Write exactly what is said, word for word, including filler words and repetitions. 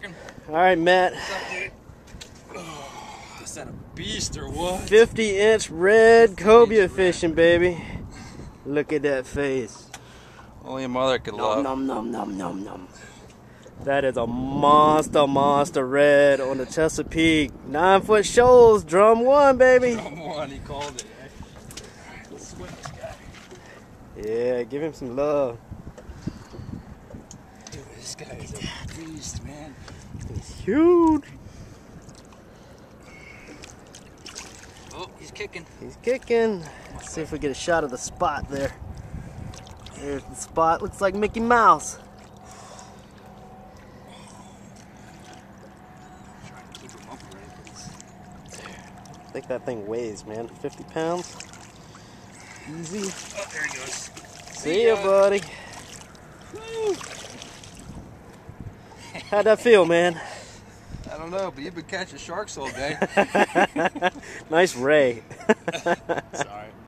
working. All right, Matt. What's up, dude? Oh, is that a beast or what? fifty inch red cobia fishing, baby. Look at that face. Only a mother could Nom love. nom nom nom nom nom. That is a monster, monster red on the Chesapeake. Nine foot shoals, drum one, baby. Drum one, he called it. Eh? Alright, let's swim this guy. Yeah, give him some love. Dude, this guy is a beast, man. He's huge. Oh, he's kicking. He's kicking. Let's see if we get a shot of the spot there. There's the spot. Looks like Mickey Mouse. I think that thing weighs, man. fifty pounds. Easy. Oh, there he goes. See ya, buddy. Woo. How'd that feel, man? I don't know, but you've been catching sharks all day. Nice ray. Sorry.